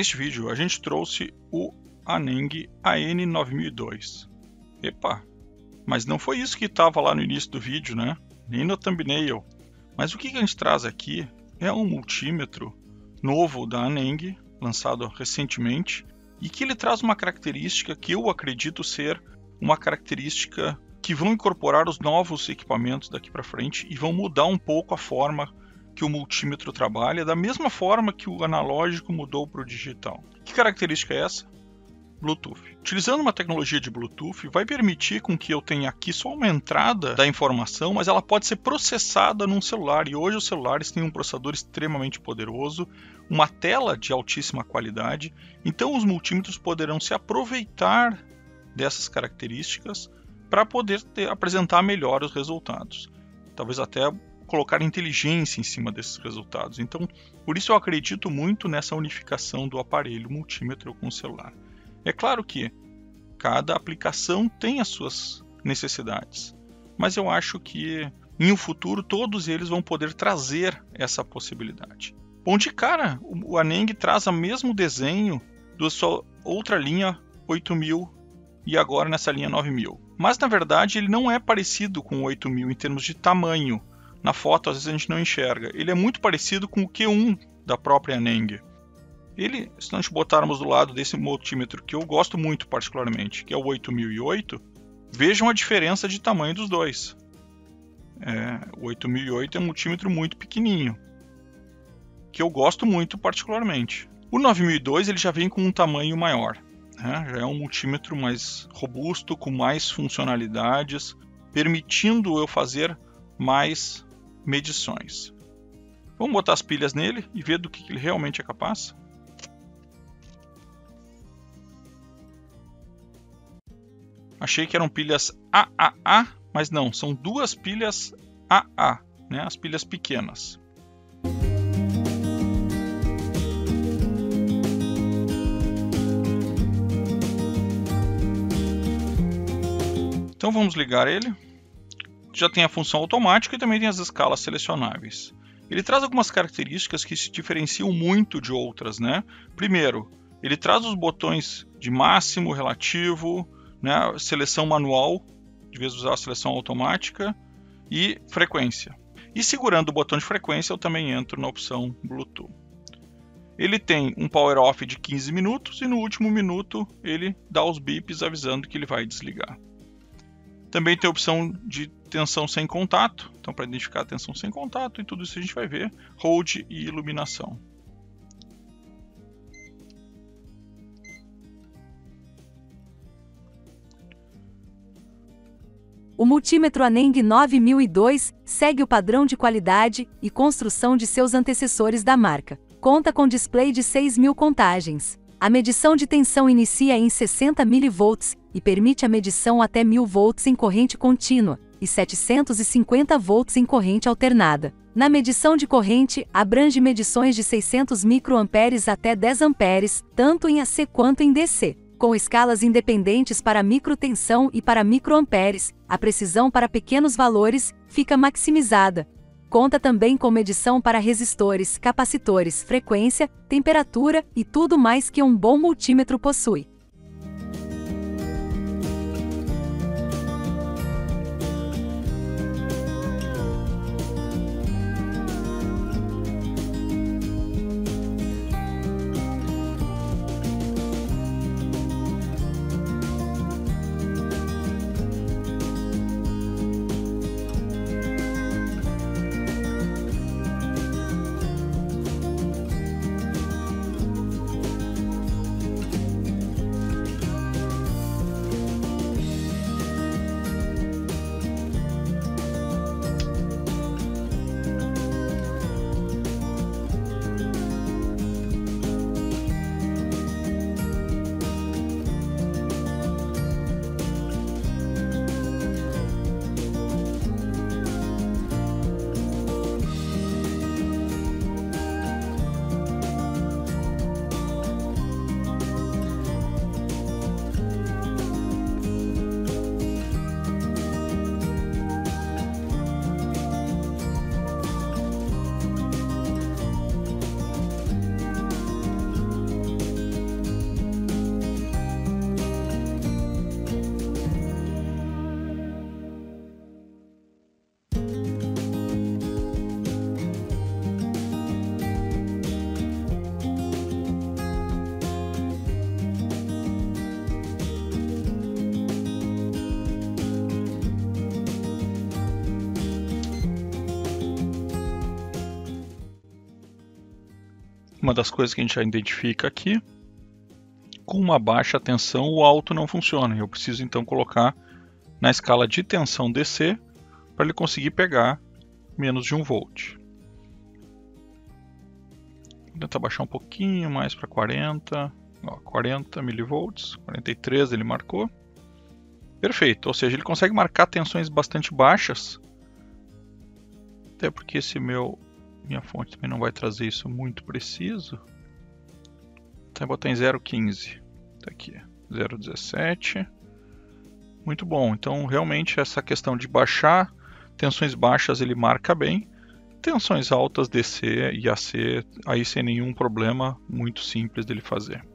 Neste vídeo a gente trouxe o Aneng AN9002. Epa, mas não foi isso que estava lá no início do vídeo, né? Nem no thumbnail. Mas o que a gente traz aqui é um multímetro novo da Aneng, lançado recentemente, e que ele traz uma característica que eu acredito ser uma característica que vão incorporar os novos equipamentos daqui para frente e vão mudar um pouco a forma que o multímetro trabalha, da mesma forma que o analógico mudou para o digital. Que característica é essa? Bluetooth. Utilizando uma tecnologia de Bluetooth, vai permitir com que eu tenha aqui só uma entrada da informação, mas ela pode ser processada num celular, e hoje os celulares têm um processador extremamente poderoso, uma tela de altíssima qualidade, então os multímetros poderão se aproveitar dessas características para poder apresentar melhor os resultados. Talvez até colocar inteligência em cima desses resultados. Então, por isso eu acredito muito nessa unificação do aparelho multímetro com o celular. É claro que cada aplicação tem as suas necessidades, mas eu acho que em um futuro todos eles vão poder trazer essa possibilidade. Bom, de cara, o Aneng traz o mesmo desenho da sua outra linha 8000 e agora nessa linha 9000. Mas na verdade ele não é parecido com o 8000 em termos de tamanho. Na foto às vezes a gente não enxerga. Ele é muito parecido com o Q1 da própria Aneng. Ele, se nós botarmos do lado desse multímetro que eu gosto muito particularmente, que é o 8008, vejam a diferença de tamanho dos dois. O 8008 é um multímetro muito pequenininho, que eu gosto muito particularmente. O 9002 ele já vem com um tamanho maior, né? Já é um multímetro mais robusto, com mais funcionalidades, permitindo eu fazer mais medições. Vamos botar as pilhas nele e ver do que ele realmente é capaz. Achei que eram pilhas AAA, mas não, são duas pilhas AA, né? As pilhas pequenas. Então vamos ligar ele. Já tem a função automática e também tem as escalas selecionáveis. Ele traz algumas características que se diferenciam muito de outras, né? Primeiro, ele traz os botões de máximo, relativo, né? Seleção manual, de vez de usar a seleção automática, e frequência. E segurando o botão de frequência, eu também entro na opção Bluetooth. Ele tem um power off de 15 minutos e no último minuto ele dá os bips avisando que ele vai desligar. Também tem a opção de tensão sem contato, então para identificar a tensão sem contato, e tudo isso a gente vai ver, hold e iluminação. O multímetro Aneng 9002 segue o padrão de qualidade e construção de seus antecessores da marca. Conta com display de 6.000 contagens. A medição de tensão inicia em 60 mV e permite a medição até 1000 volts em corrente contínua e 750 volts em corrente alternada. Na medição de corrente, abrange medições de 600 microamperes até 10 amperes, tanto em AC quanto em DC. Com escalas independentes para microtensão e para microamperes, a precisão para pequenos valores fica maximizada. Conta também com medição para resistores, capacitores, frequência, temperatura e tudo mais que um bom multímetro possui. Uma das coisas que a gente já identifica aqui, com uma baixa tensão o alto não funciona. Eu preciso então colocar na escala de tensão DC para ele conseguir pegar menos de 1 volt. Vou tentar baixar um pouquinho mais para 40, 40 milivolts, 43 ele marcou. Perfeito, ou seja, ele consegue marcar tensões bastante baixas, até porque minha fonte também não vai trazer isso muito preciso. Então vou botar em 0,15, tá aqui, 0,17, muito bom. Então realmente essa questão de baixar tensões baixas ele marca bem, tensões altas DC e AC aí sem nenhum problema, muito simples dele fazer.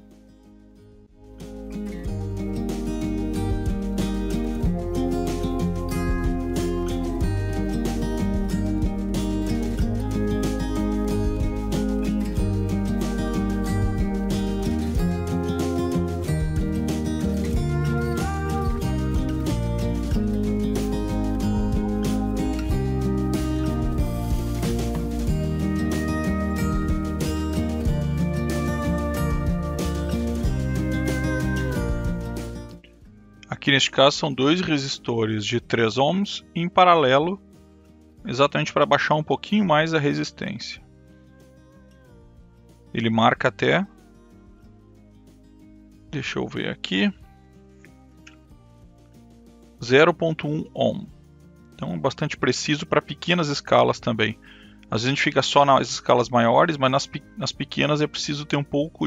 Aqui neste caso são dois resistores de 3 ohms em paralelo, exatamente para baixar um pouquinho mais a resistência. Ele marca até, deixa eu ver aqui, 0,1 ohm. Então é bastante preciso para pequenas escalas também. Às vezes a gente fica só nas escalas maiores, mas nas pequenas é preciso ter um pouco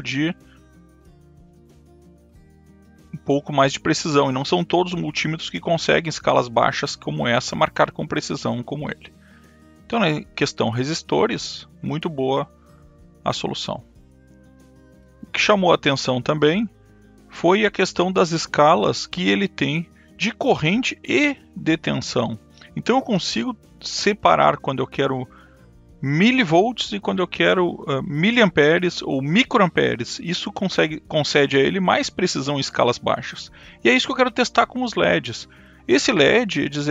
mais de precisão, e não são todos os multímetros que conseguem escalas baixas como essa marcar com precisão como ele. Então na questão resistores, muito boa a solução. O que chamou a atenção também foi a questão das escalas que ele tem de corrente e de tensão. Então eu consigo separar quando eu quero milivolts e quando eu quero miliamperes ou microamperes. Isso concede a ele mais precisão em escalas baixas. E é isso que eu quero testar com os LEDs. Esse LED é de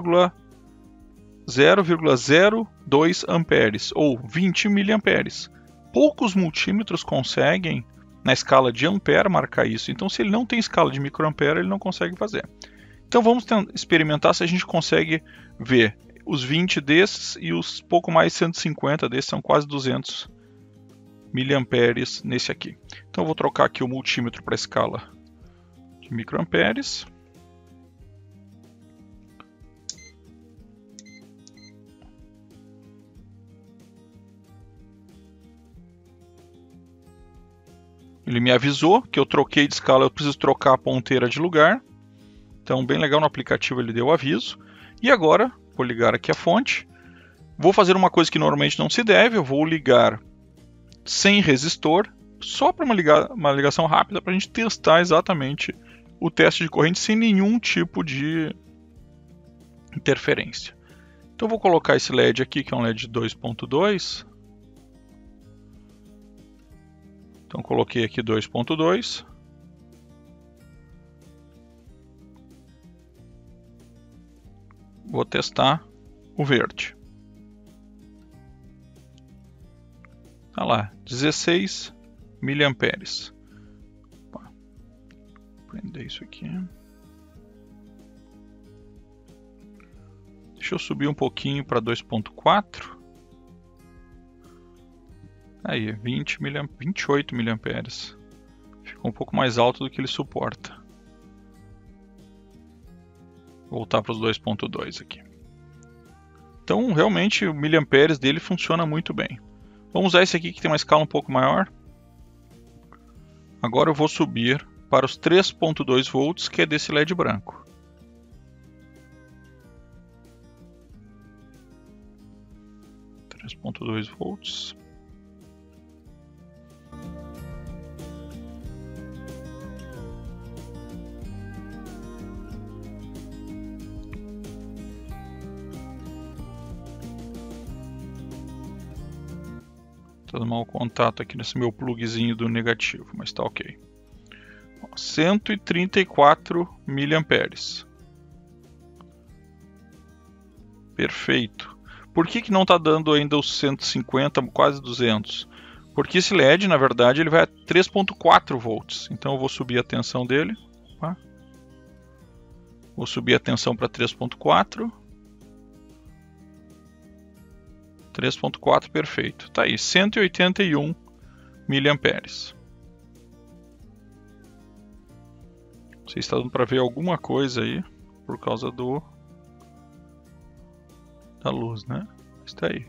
0,02 amperes ou 20 miliamperes. Poucos multímetros conseguem na escala de ampere marcar isso. Então se ele não tem escala de microampere, ele não consegue fazer. Então vamos experimentar se a gente consegue ver os 20 desses e os pouco mais 150 desses, são quase 200 miliamperes nesse aqui. Então eu vou trocar aqui o multímetro para a escala de microamperes. Ele me avisou que eu troquei de escala, eu preciso trocar a ponteira de lugar. Então bem legal, no aplicativo ele deu o aviso. E agora vou ligar aqui a fonte. Vou fazer uma coisa que normalmente não se deve. Eu vou ligar sem resistor, só para uma ligação rápida, para a gente testar exatamente o teste de corrente sem nenhum tipo de interferência. Então eu vou colocar esse LED aqui, que é um LED 2.2. Então coloquei aqui 2.2. Vou testar o verde. Tá lá, 16 miliamperes. Vou prender isso aqui. Deixa eu subir um pouquinho para 2.4. Aí, 28 miliamperes. Ficou um pouco mais alto do que ele suporta. Voltar para os 2.2 aqui. Então, realmente, o miliamperes dele funciona muito bem. Vamos usar esse aqui que tem uma escala um pouco maior. Agora eu vou subir para os 3.2 volts, que é desse LED branco. volts. Dando mau contato aqui nesse meu plugzinho do negativo, mas está ok. 134 miliamperes. Perfeito. Por que não está dando ainda os 150, quase 200? Porque esse LED, na verdade, ele vai a 3.4 volts. Então eu vou subir a tensão dele. Tá? Vou subir a tensão para 3.4. 3.4, perfeito. Tá aí, 181 miliamperes. Não sei se está dando para ver alguma coisa aí, por causa da luz, né? Está aí.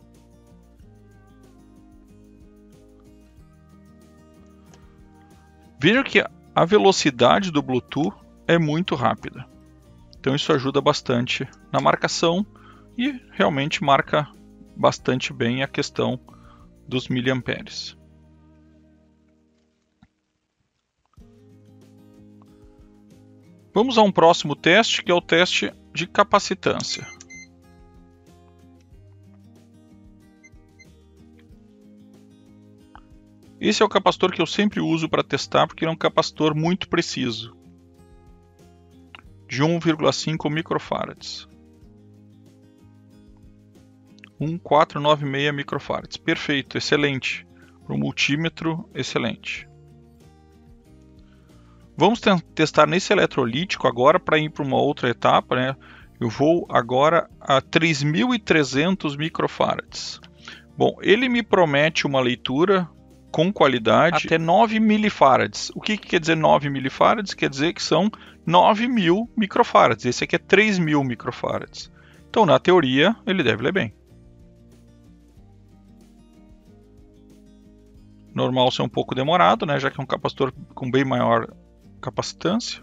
Veja que a velocidade do Bluetooth é muito rápida. Então isso ajuda bastante na marcação e realmente marca bastante bem a questão dos miliamperes. Vamos a um próximo teste, que é o teste de capacitância. Esse é o capacitor que eu sempre uso para testar, porque ele é um capacitor muito preciso, de 1,5 microfarads. 1,496 microfarads. Perfeito, excelente. Para o multímetro, excelente. Vamos testar nesse eletrolítico agora para ir para uma outra etapa, né? Eu vou agora a 3.300 microfarads. Bom, ele me promete uma leitura com qualidade até 9 milifarads. O que quer dizer 9 milifarads? Quer dizer que são 9.000 microfarads. Esse aqui é 3.000 microfarads. Então, na teoria, ele deve ler bem. Normal ser um pouco demorado, né? Já que é um capacitor com bem maior capacitância.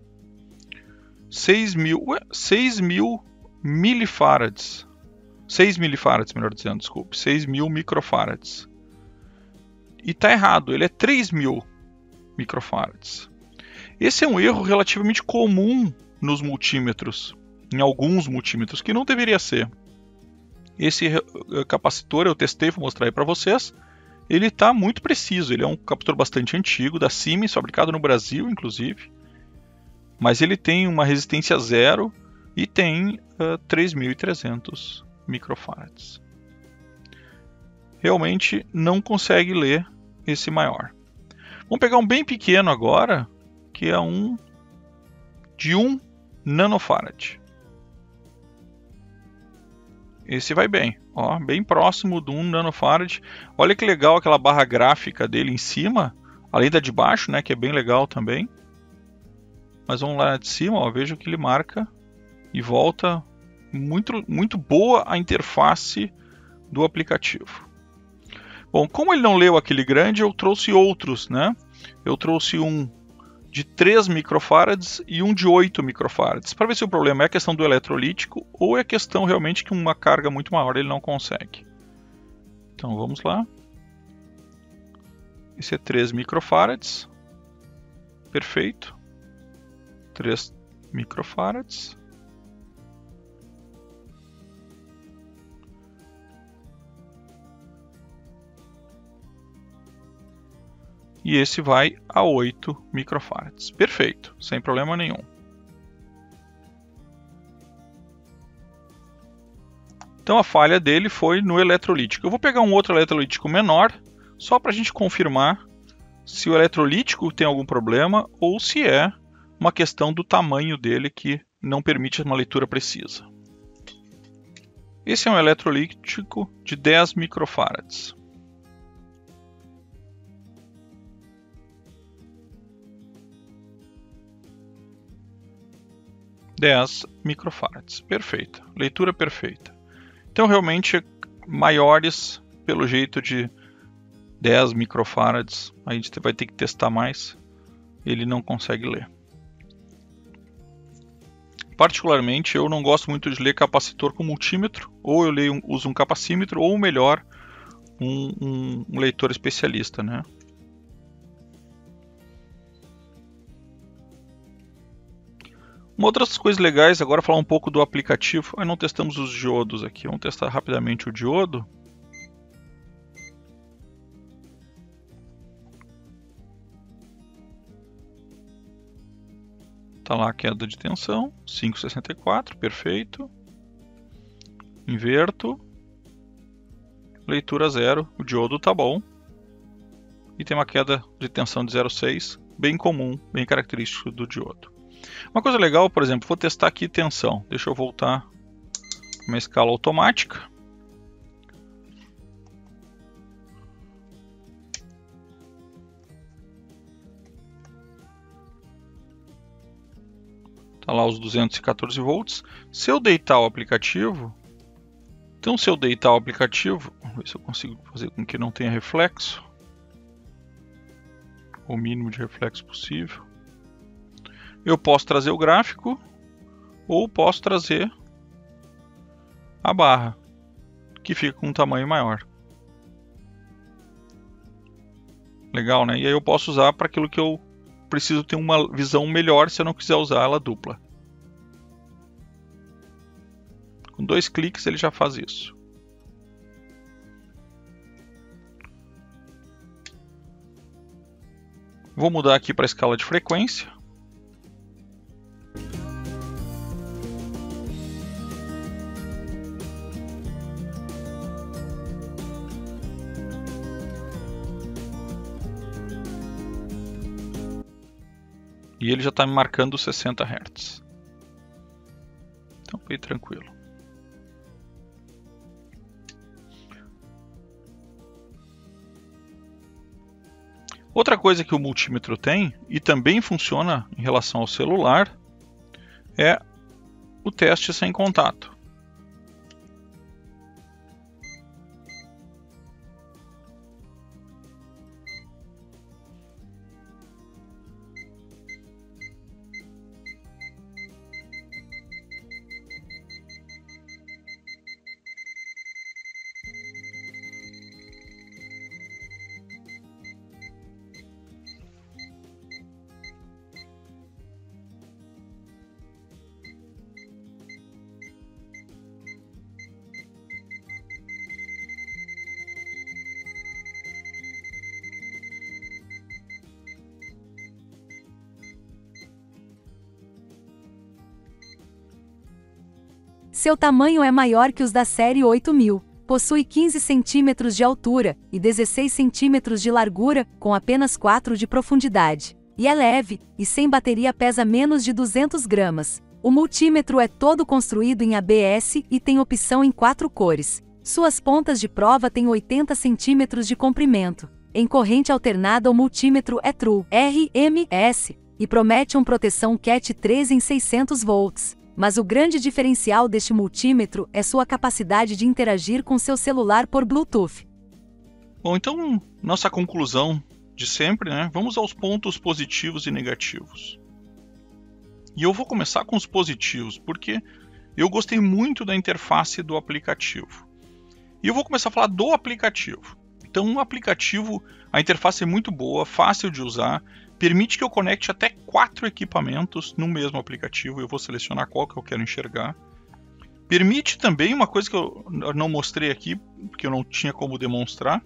6.000 milifarads. 6 milifarads, melhor dizendo, desculpe. 6.000 microfarads. E está errado, ele é 3.000 microfarads. Esse é um erro relativamente comum nos multímetros, em alguns multímetros, que não deveria ser. Esse capacitor eu testei, vou mostrar aí para vocês. Ele está muito preciso, ele é um capacitor bastante antigo, da Siemens, fabricado no Brasil, inclusive. Mas ele tem uma resistência zero e tem 3.300 microfarads. Realmente não consegue ler esse maior. Vamos pegar um bem pequeno agora, que é um de 1 nanofarad. Esse vai bem, ó, bem próximo do 1 nanofarad. Olha que legal aquela barra gráfica dele em cima, além da de baixo, né, que é bem legal também. Mas vamos lá de cima, ó, veja que ele marca e volta. Muito boa a interface do aplicativo. Bom, como ele não leu aquele grande, eu trouxe outros, né? Eu trouxe um de 3 microfarads e um de 8 microfarads, para ver se o problema é a questão do eletrolítico ou é a questão realmente que uma carga muito maior ele não consegue. Então vamos lá. Esse é 3 microfarads. Perfeito. 3 microfarads. E esse vai a 8 microfarads. Perfeito, sem problema nenhum. Então a falha dele foi no eletrolítico. Eu vou pegar um outro eletrolítico menor, só para a gente confirmar se o eletrolítico tem algum problema ou se é uma questão do tamanho dele que não permite uma leitura precisa. Esse é um eletrolítico de 10 microfarads. 10 microfarads. Perfeito. Leitura perfeita. Então, realmente, maiores, pelo jeito de 10 microfarads, a gente vai ter que testar mais. Ele não consegue ler. Particularmente, eu não gosto muito de ler capacitor com multímetro. Ou eu uso um capacímetro, ou melhor, um leitor especialista, né? Uma outras coisas legais, agora falar um pouco do aplicativo. Não testamos os diodos aqui, vamos testar rapidamente o diodo. Está lá a queda de tensão, 5,64, perfeito. Inverto. Leitura zero, o diodo está bom. e tem uma queda de tensão de 0,6, bem comum, bem característico do diodo. Uma coisa legal, por exemplo, vou testar aqui tensão. Deixa eu voltar para uma escala automática. Está lá os 214 volts. Se eu deitar o aplicativo, vamos ver se eu consigo fazer com que não tenha reflexo. O mínimo de reflexo possível. Eu posso trazer o gráfico ou posso trazer a barra, que fica com um tamanho maior. Legal, né? E aí eu posso usar para aquilo que eu preciso ter uma visão melhor se eu não quiser usar ela dupla. Com 2 cliques ele já faz isso. Vou mudar aqui para a escala de frequência. E ele já está me marcando 60 Hz. Então, bem tranquilo. Outra coisa que o multímetro tem, e também funciona em relação ao celular, é o teste sem contato. Seu tamanho é maior que os da série 8000. Possui 15 centímetros de altura e 16 centímetros de largura, com apenas 4 de profundidade. E é leve, e sem bateria pesa menos de 200 gramas. O multímetro é todo construído em ABS e tem opção em 4 cores. Suas pontas de prova têm 80 centímetros de comprimento. Em corrente alternada, o multímetro é True RMS e promete uma proteção Cat 3 em 600 volts. Mas o grande diferencial deste multímetro é sua capacidade de interagir com seu celular por Bluetooth. Bom, então, nossa conclusão de sempre, né? Vamos aos pontos positivos e negativos. E eu vou começar com os positivos, porque eu gostei muito da interface do aplicativo. E eu vou começar a falar do aplicativo. Então, um aplicativo, a interface é muito boa, fácil de usar, permite que eu conecte até 4 equipamentos no mesmo aplicativo. Eu vou selecionar qual que eu quero enxergar. Permite também, uma coisa que eu não mostrei aqui, porque eu não tinha como demonstrar,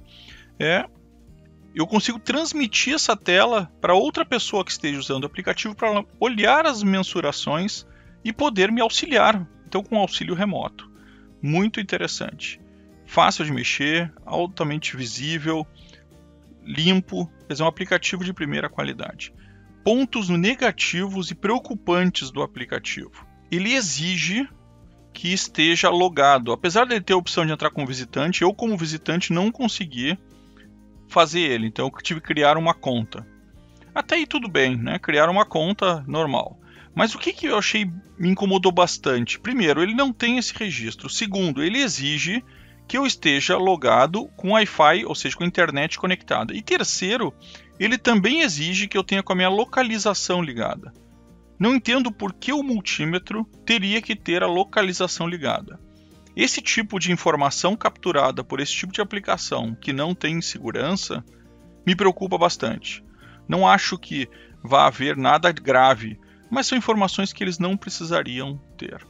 eu consigo transmitir essa tela para outra pessoa que esteja usando o aplicativo para olhar as mensurações e poder me auxiliar, então com auxílio remoto. Muito interessante. Fácil de mexer, altamente visível, limpo, quer dizer, um aplicativo de primeira qualidade. Pontos negativos e preocupantes do aplicativo. Ele exige que esteja logado. Apesar de ele ter a opção de entrar como visitante, eu como visitante não consegui fazer ele, então eu tive que criar uma conta. Até aí tudo bem, né? Criar uma conta normal. Mas o que eu achei me incomodou bastante? Primeiro, ele não tem esse registro. Segundo, ele exige que eu esteja logado com Wi-Fi, ou seja, com a internet conectada. E terceiro, ele também exige que eu tenha com a minha localização ligada. Não entendo por que o multímetro teria que ter a localização ligada. Esse tipo de informação capturada por esse tipo de aplicação que não tem segurança me preocupa bastante. Não acho que vá haver nada grave, mas são informações que eles não precisariam ter.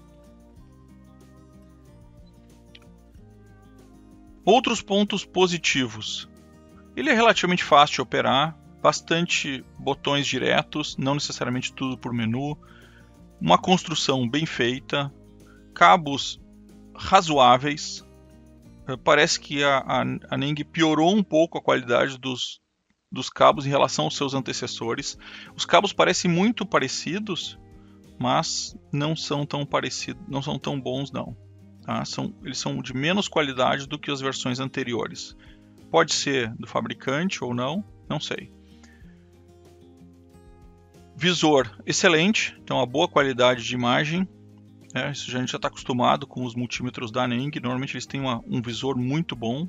Outros pontos positivos. Ele é relativamente fácil de operar, bastante botões diretos, não necessariamente tudo por menu, uma construção bem feita, cabos razoáveis. Parece que a Aneng piorou um pouco a qualidade dos dos cabos em relação aos seus antecessores. Os cabos parecem muito parecidos, mas não são tão parecidos, não são tão bons não. Tá? Eles são de menos qualidade do que as versões anteriores. Pode ser do fabricante ou não, não sei. Visor excelente, então uma boa qualidade de imagem. Isso a gente já está acostumado com os multímetros da Aneng, normalmente eles têm um visor muito bom.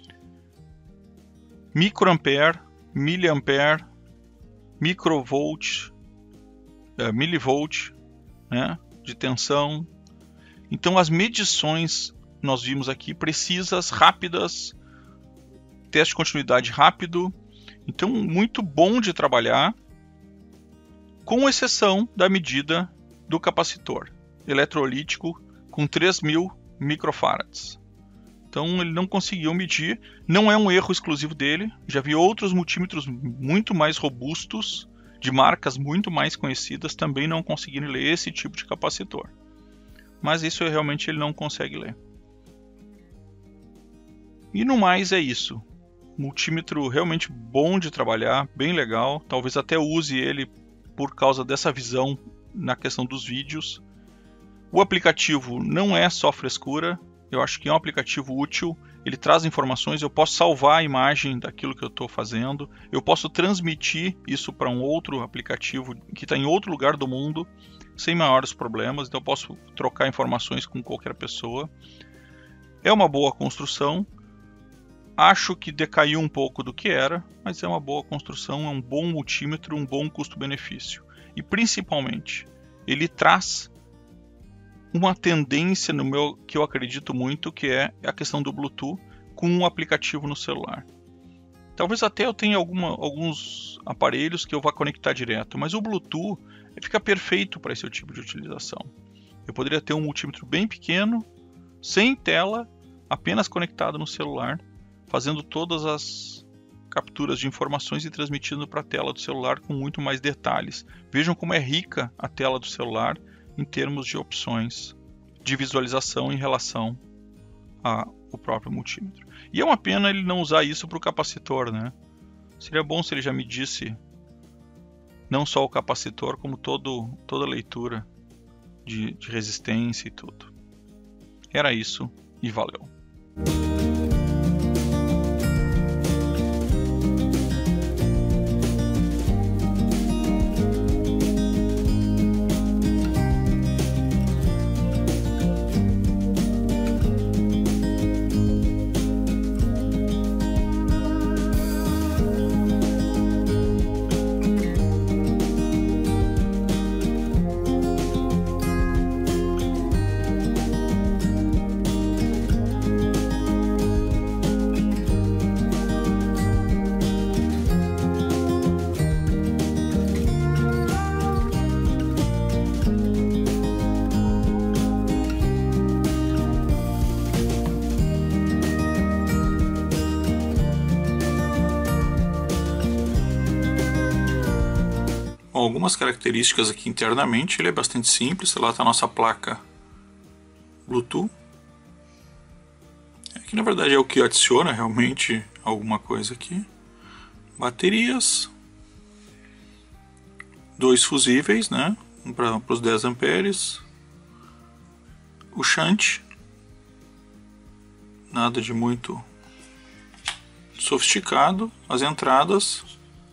Microampere, miliampere, microvolt, milivolt, né, de tensão. Então as medições nós vimos aqui precisas, rápidas, teste de continuidade rápido, então muito bom de trabalhar, com exceção da medida do capacitor eletrolítico com 3.000 microfarads. Então ele não conseguiu medir, não é um erro exclusivo dele, já vi outros multímetros muito mais robustos, de marcas muito mais conhecidas, também não conseguiram ler esse tipo de capacitor. Mas isso realmente ele não consegue ler. E no mais é isso. Multímetro realmente bom de trabalhar, bem legal, talvez até use ele por causa dessa visão na questão dos vídeos. O aplicativo não é só frescura, eu acho que é um aplicativo útil, ele traz informações, eu posso salvar a imagem daquilo que eu estou fazendo, eu posso transmitir isso para um outro aplicativo que está em outro lugar do mundo, sem maiores problemas, então eu posso trocar informações com qualquer pessoa. É uma boa construção, acho que decaiu um pouco do que era, mas é uma boa construção, é um bom multímetro, um bom custo-benefício. E principalmente, ele traz uma tendência que eu acredito muito, que é a questão do Bluetooth com um aplicativo no celular. Talvez até eu tenha alguns aparelhos que eu vá conectar direto, mas o Bluetooth fica perfeito para esse tipo de utilização. Eu poderia ter um multímetro bem pequeno, sem tela, apenas conectado no celular, fazendo todas as capturas de informações e transmitindo para a tela do celular com muito mais detalhes. Vejam como é rica a tela do celular em termos de opções de visualização em relação ao próprio multímetro. E é uma pena ele não usar isso para o capacitor, né? Seria bom se ele já medisse não só o capacitor, como toda a leitura de resistência e tudo. Era isso e valeu! Algumas características aqui internamente, ele é bastante simples. Lá está a nossa placa Bluetooth. Aqui na verdade é o que adiciona realmente alguma coisa aqui. Baterias. 2 fusíveis, né? Um para os 10 amperes. O shunt. Nada de muito sofisticado. As entradas.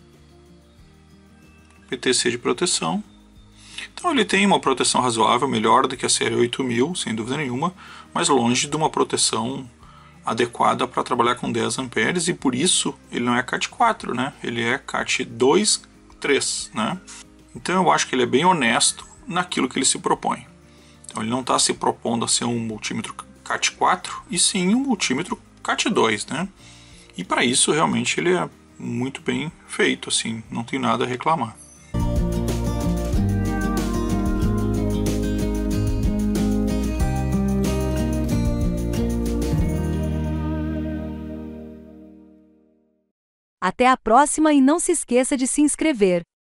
PTC de proteção. Então ele tem uma proteção razoável, melhor do que a série 8000, sem dúvida nenhuma, mas longe de uma proteção adequada para trabalhar com 10 amperes, e por isso ele não é CAT 4, né? Ele é CAT 2, 3, né? Então eu acho que ele é bem honesto naquilo que ele se propõe. Então ele não está se propondo a ser um multímetro CAT 4, e sim um multímetro CAT 2, né? E para isso realmente ele é muito bem feito, assim, não tem nada a reclamar. Até a próxima e não se esqueça de se inscrever.